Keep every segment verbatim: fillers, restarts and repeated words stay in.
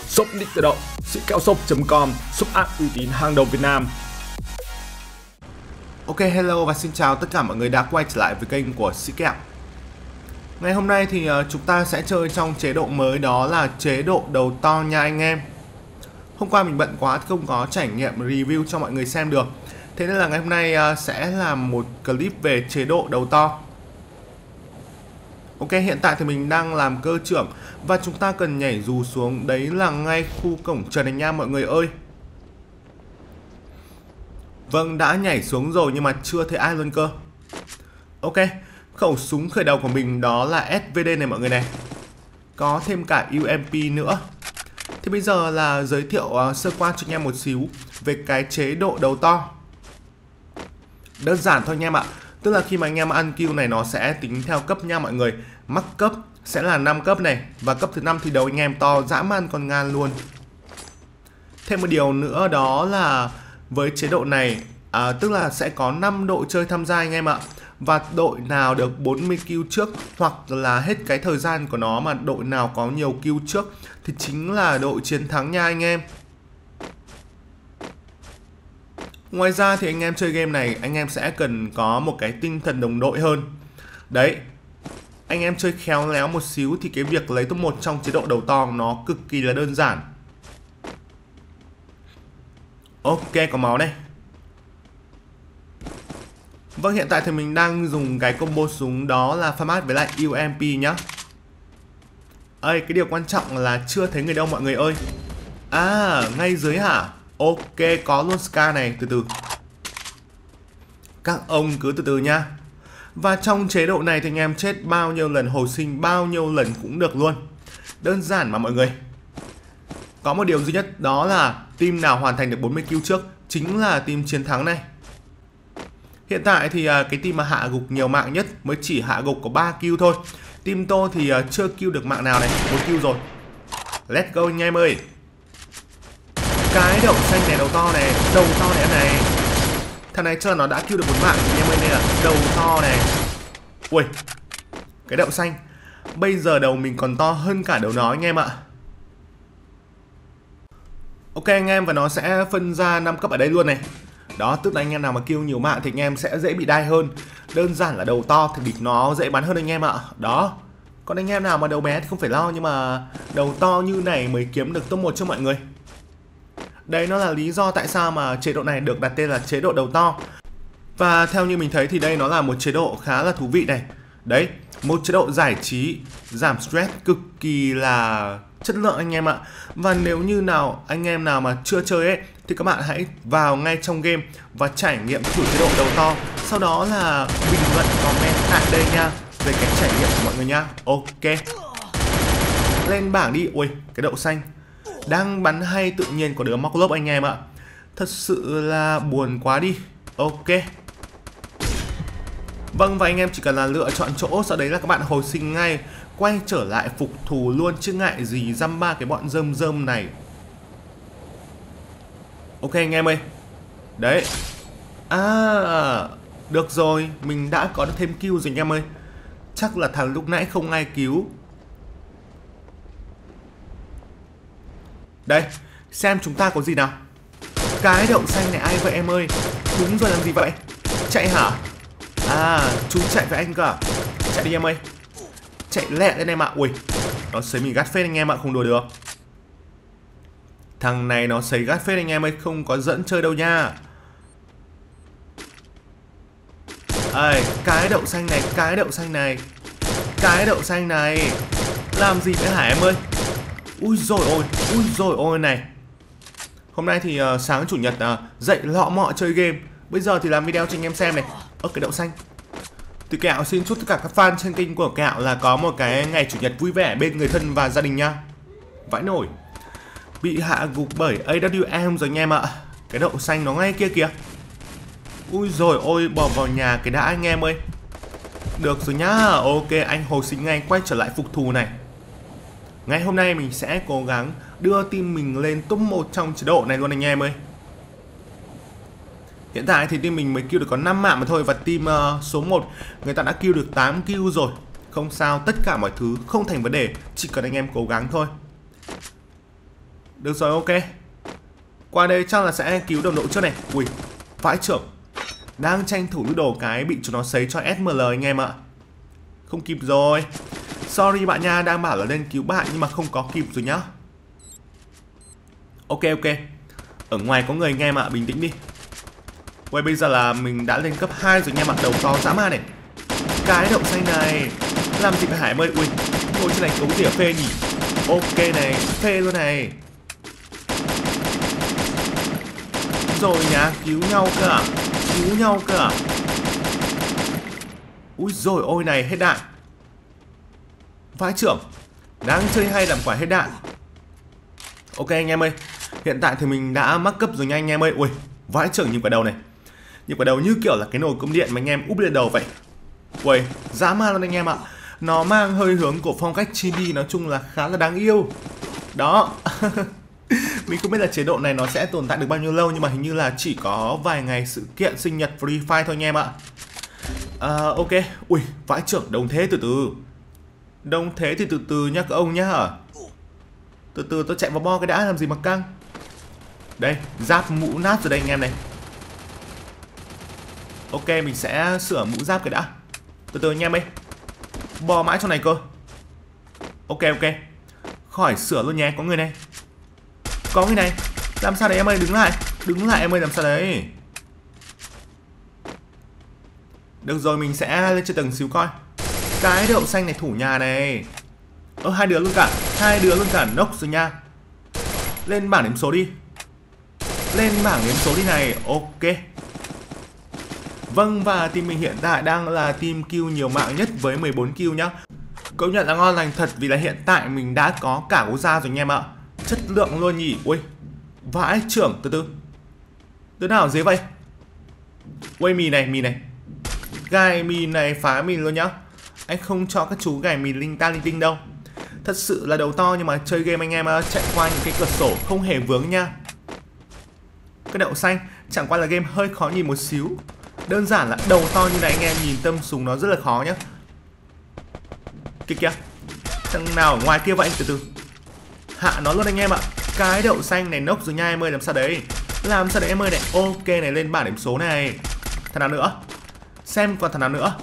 Shop nick tự động, sĩ kẹo shop chấm com, shop app uy tín hàng đầu Việt Nam. Ok, hello và xin chào tất cả mọi người đã quay trở lại với kênh của Sĩ Kẹo. Ngày hôm nay thì uh, chúng ta sẽ chơi trong chế độ mới, đó là chế độ đầu to nha anh em. Hôm qua mình bận quá không có trải nghiệm review cho mọi người xem được. Thế nên là ngày hôm nay uh, sẽ làm một clip về chế độ đầu to. Ok, hiện tại thì mình đang làm cơ trưởng và chúng ta cần nhảy dù xuống, đấy là ngay khu cổng Trần Anh Nha mọi người ơi. Vâng, đã nhảy xuống rồi nhưng mà chưa thấy ai luôn cơ. Ok, khẩu súng khởi đầu của mình đó là ét vê đê này mọi người này. Có thêm cả u em pê nữa. Thì bây giờ là giới thiệu uh, sơ qua cho anh em một xíu về cái chế độ đầu to. Đơn giản thôi anh em ạ. Tức là khi mà anh em ăn kill này nó sẽ tính theo cấp nha mọi người. Max cấp sẽ là năm cấp này. Và cấp thứ năm thì đầu anh em to dã man con ngan luôn. Thêm một điều nữa đó là với chế độ này à, tức là sẽ có năm đội chơi tham gia anh em ạ. Và đội nào được bốn mươi kill trước hoặc là hết cái thời gian của nó mà đội nào có nhiều kill trước thì chính là đội chiến thắng nha anh em. Ngoài ra thì anh em chơi game này anh em sẽ cần có một cái tinh thần đồng đội hơn. Đấy, anh em chơi khéo léo một xíu thì cái việc lấy top một trong chế độ đầu to nó cực kỳ là đơn giản. Ok, có máu này. Vâng, hiện tại thì mình đang dùng cái combo súng đó là Famas với lại u em pê nhá. Ê, cái điều quan trọng là chưa thấy người đâu mọi người ơi. À, ngay dưới hả? Ok, có luôn Scar này, từ từ. Các ông cứ từ từ nha. Và trong chế độ này thì anh em chết bao nhiêu lần hồi sinh, bao nhiêu lần cũng được luôn. Đơn giản mà mọi người. Có một điều duy nhất đó là team nào hoàn thành được bốn mươi kill trước chính là team chiến thắng này. Hiện tại thì cái team mà hạ gục nhiều mạng nhất mới chỉ hạ gục có ba kill thôi. Team Tô thì chưa kill được mạng nào này, một kill rồi. Let's go anh em ơi. Cái đậu xanh này đầu to này, đầu to này này. Thằng này chưa nó đã kill được một mạng anh em ơi, đây là đầu to này. Ui, cái đậu xanh. Bây giờ đầu mình còn to hơn cả đầu nó anh em ạ. Ok anh em, và nó sẽ phân ra năm cấp ở đây luôn này. Đó, tức là anh em nào mà kill nhiều mạng thì anh em sẽ dễ bị đai hơn. Đơn giản là đầu to thì địch nó dễ bắn hơn anh em ạ. Đó. Còn anh em nào mà đầu bé thì không phải lo, nhưng mà đầu to như này mới kiếm được top một cho mọi người. Đây nó là lý do tại sao mà chế độ này được đặt tên là chế độ đầu to. Và theo như mình thấy thì đây nó là một chế độ khá là thú vị này. Đấy, một chế độ giải trí, giảm stress cực kỳ là chất lượng anh em ạ. Và nếu như nào anh em nào mà chưa chơi ấy thì các bạn hãy vào ngay trong game và trải nghiệm thử chế độ đầu to. Sau đó là bình luận comment tại đây nha, về cách trải nghiệm của mọi người nha. Ok, lên bảng đi. Ui, cái đậu xanh đang bắn hay tự nhiên có đứa móc lốp anh em ạ. Thật sự là buồn quá đi. Ok. Vâng, và anh em chỉ cần là lựa chọn chỗ, sau đấy là các bạn hồi sinh ngay, quay trở lại phục thù luôn chứ ngại gì dăm ba cái bọn rơm rơm này. Ok anh em ơi. Đấy. À, được rồi, mình đã có được thêm kill rồi anh em ơi. Chắc là thằng lúc nãy không ai cứu. Đây, xem chúng ta có gì nào. Cái đậu xanh này ai vậy em ơi? Đúng rồi, làm gì vậy? Chạy hả? À, chú chạy với anh cả. Chạy đi em ơi. Chạy lẹ lên em ạ. Ui, nó sấy mình gắt phết anh em ạ, không đùa được. Thằng này nó sấy gắt phết anh em ơi, không có dẫn chơi đâu nha. Ây, cái đậu xanh này, cái đậu xanh này. Cái đậu xanh này. Làm gì vậy hả em ơi? Ui rồi ôi, ui rồi ôi này. Hôm nay thì uh, sáng chủ nhật uh, dậy lọ mọ chơi game. Bây giờ thì làm video cho anh em xem này. Ơ, cái đậu xanh. Thì Kẹo xin chúc tất cả các fan trên kênh của Kẹo là có một cái ngày chủ nhật vui vẻ bên người thân và gia đình nha. Vãi nổi. Bị hạ gục bởi a vê em rồi anh em ạ. Cái đậu xanh nó ngay kia kìa. Ui rồi ôi, bỏ vào nhà cái đã anh em ơi. Được rồi nhá. Ok, anh hồi sinh ngay, quay trở lại phục thù này. Ngày hôm nay mình sẽ cố gắng đưa team mình lên top một trong chế độ này luôn anh em ơi. Hiện tại thì team mình mới kill được có năm mạng mà thôi. Và team uh, số một người ta đã kill được tám kill rồi. Không sao, tất cả mọi thứ không thành vấn đề, chỉ cần anh em cố gắng thôi. Được rồi, ok. Qua đây chắc là sẽ cứu đồng đội trước này. Ui, vãi trưởng. Đang tranh thủ lút đồ cái bị chúng nó sấy cho ét em lờ anh em ạ. Không kịp rồi. Sorry bạn nha, đang bảo là lên cứu bạn nhưng mà không có kịp rồi nhá. Ok ok. Ở ngoài có người anh em ạ, bình tĩnh đi. Ui, bây giờ là mình đã lên cấp hai rồi anh em ạ, đầu to dã man này. Cái đậu xanh này làm gì phải Hải ơi. Ui, ngồi trên này cấu tỉa phê nhỉ. Ok này, phê luôn này. Rồi nhá, cứu nhau cơ à? Cứu nhau cơ à? Úi rồi ôi này, hết đạn. Vãi trưởng. Đang chơi hay làm quả hết đạn. Ok anh em ơi. Hiện tại thì mình đã mắc cấp rồi nha anh em ơi. Ui, vãi trưởng như quả đầu này. Như quả đầu như kiểu là cái nồi cơm điện mà anh em úp lên đầu vậy. Ui, dã man luôn anh em ạ. Nó mang hơi hướng của phong cách chibi, nói chung là khá là đáng yêu. Đó. Mình không biết là chế độ này nó sẽ tồn tại được bao nhiêu lâu, nhưng mà hình như là chỉ có vài ngày sự kiện sinh nhật Free Fire thôi anh em ạ. À, ok. Ui, vãi trưởng, đồng thế từ từ. Đồng thế thì từ từ nhá các ông nhá. Từ từ tôi chạy vào bo cái đã, làm gì mà căng. Đây, giáp mũ nát rồi đây anh em này. Ok, mình sẽ sửa mũ giáp cái đã. Từ từ anh em ơi. Bò mãi trong này cơ. Ok ok. Khỏi sửa luôn nhé, có người này. Có người này. Làm sao đấy em ơi, đứng lại. Đứng lại em ơi, làm sao đấy. Được rồi, mình sẽ lên trên tầng xíu coi. Cái đậu xanh này thủ nhà này. Ơ, hai đứa luôn cả. Hai đứa luôn cả nốc rồi nha. Lên bảng điểm số đi. Lên bảng điểm số đi này. Ok. Vâng, và team mình hiện tại đang là team kill nhiều mạng nhất với mười bốn kill nhá. Công nhận là ngon lành thật, vì là hiện tại mình đã có cả gấu da rồi anh em ạ. Chất lượng luôn nhỉ. Ui, vãi trưởng. Từ từ. Đứa nào ở dưới vậy? Ui, mì này, mì này. Gài mì này phá mì luôn nhá. Anh không cho các chú gài mì linh ta linh tinh đâu. Thật sự là đầu to nhưng mà chơi game anh em chạy qua những cái cửa sổ không hề vướng nha. Cái đậu xanh chẳng qua là game hơi khó nhìn một xíu. Đơn giản là đầu to như này anh em nhìn tâm súng nó rất là khó nhá. Kìa kìa. Thằng nào ở ngoài kia vậy? Từ từ. Hạ nó luôn anh em ạ. Cái đậu xanh này nốc rồi nha em ơi, làm sao đấy. Làm sao đấy em ơi này. Ok này, lên bảng điểm số này. Thằng nào nữa? Xem còn thằng nào nữa.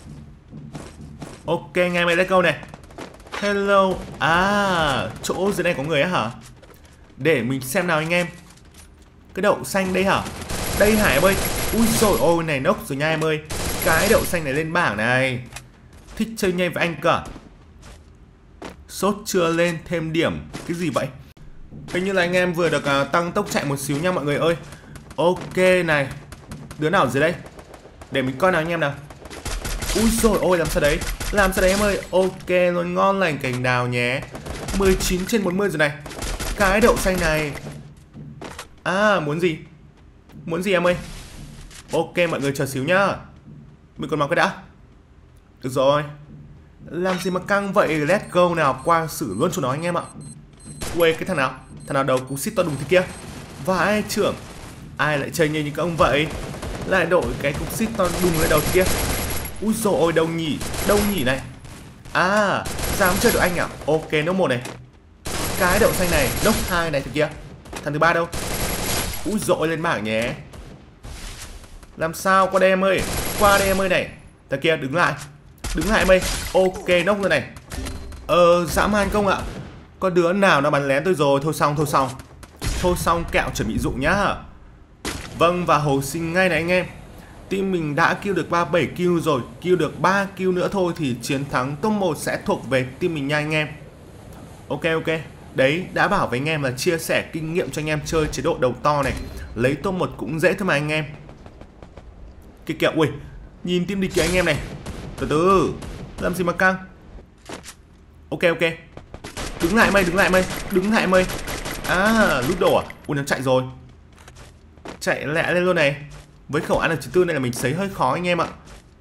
Ok anh em ơi, let's go này. Hello. À, chỗ dưới này có người á hả? Để mình xem nào anh em. Cái đậu xanh đây hả? Đây hả em ơi. Ui rồi ôi này, nốc rồi nha em ơi. Cái đậu xanh này lên bảng này. Thích chơi nhanh với anh cả. Sốt chưa lên thêm điểm. Cái gì vậy? Hình như là anh em vừa được uh, tăng tốc chạy một xíu nha mọi người ơi. Ok này. Đứa nào ở dưới đây? Để mình coi nào anh em nào. Ui rồi ôi, làm sao đấy. Làm sao đấy em ơi. Ok luôn, ngon lành cành đào nhé. Mười chín trên bốn mươi rồi này. Cái đậu xanh này. À, muốn gì? Muốn gì em ơi? Ok mọi người chờ xíu nhá. Mình còn mặc cái đã. Được rồi. Làm gì mà căng vậy. Let's go nào, qua xử luôn cho nó anh em ạ. Ui, cái thằng nào? Thằng nào đầu cú xít to đùng thế kia. Vãi trưởng. Ai lại chơi như những các ông vậy? Lại đổi cái cục xít to đùng lên đầu thế kia. Ui dồi ôi, đâu nhỉ? Đâu nhỉ này? À, dám chơi được anh à? Ok, nốc một này. Cái đậu xanh này, nốc hai này thế kia. Thằng thứ ba đâu? Ui dồi ôi, lên bảng nhé. Làm sao? Qua đây em ơi. Qua đây em ơi này. Thằng kia đứng lại. Đứng lại em ơi. Ok, nốc rồi này. Ờ, dã man công ạ. Có đứa nào nó bắn lén tôi rồi. Thôi xong, thôi xong. Thôi xong, kẹo chuẩn bị dụng nhá. Vâng, và hồi sinh ngay này anh em. Team mình đã kill được ba mươi bảy kill rồi. Kill được ba kill nữa thôi thì chiến thắng top một sẽ thuộc về team mình nha anh em. Ok ok. Đấy, đã bảo với anh em là chia sẻ kinh nghiệm cho anh em chơi chế độ đầu to này. Lấy top một cũng dễ thôi mà anh em. Kìa kìa, ui. Nhìn team địch kìa anh em này. Từ từ. Làm gì mà căng. Ok ok. Đứng lại mày, đứng lại mày. Đứng lại mày. À, lút đồ à? Ui, nó chạy rồi. Chạy lẹ lên luôn này. Với khẩu A N chín mươi tư này là mình sấy hơi khó anh em ạ.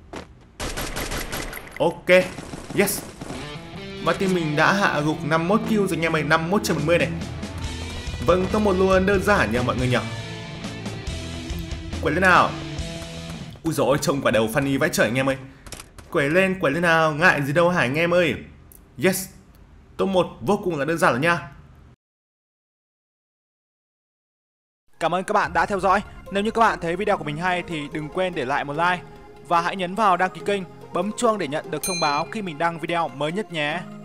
Ok. Yes. Và team mình đã hạ gục năm mươi mốt kill rồi nha mày. năm mươi mốt trên bốn mươi này. Vâng, top một luôn, đơn giản nha mọi người nhỉ. Quẩy lên nào. Ui dồi ôi, trông quả đầu funny vãi trời anh em ơi. Quẩy lên, quẩy lên nào. Ngại gì đâu hả anh em ơi. Yes. Top một vô cùng là đơn giản rồi nha. Cảm ơn các bạn đã theo dõi. Nếu như các bạn thấy video của mình hay thì đừng quên để lại một like và hãy nhấn vào đăng ký kênh, bấm chuông để nhận được thông báo khi mình đăng video mới nhất nhé.